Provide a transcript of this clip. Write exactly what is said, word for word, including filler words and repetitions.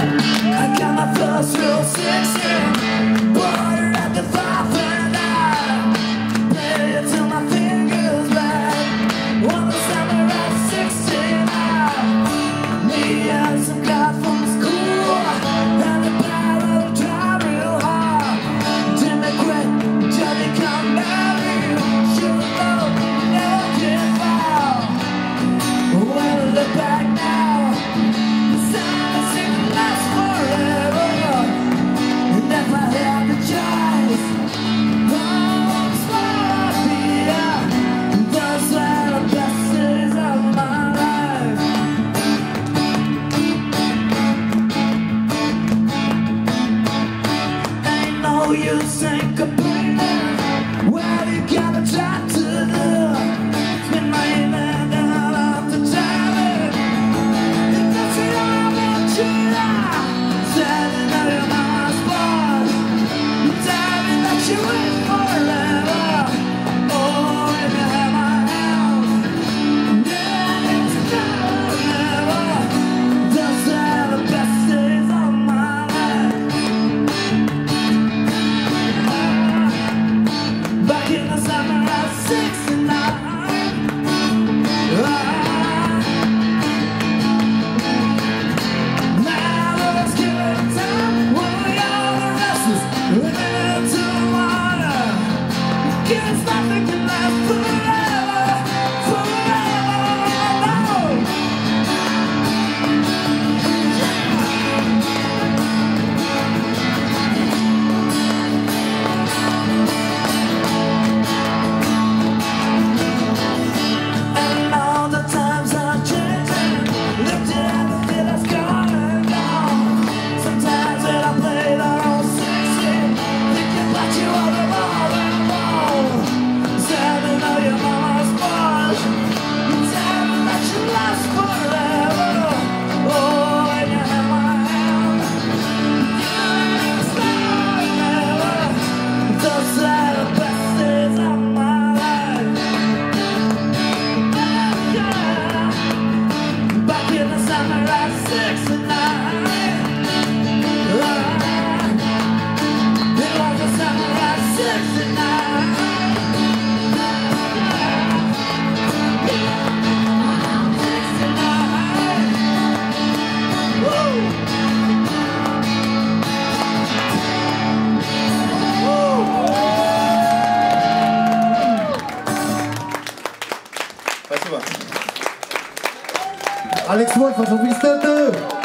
You think about it, well, you gotta try to do. Spend my hand out of the time. If that's it, I'm gonna cheat. Standing out of my spot, diving that you wait forever. Oh, if you have my hand, then it's never. Those are the best days of my life. Back in the summer of sixty-nine, ah. Now let's give it time when we are the restless, living into the water. Guess nothing can last forever, forever, no. Alex Wolf, was auf die Stelle?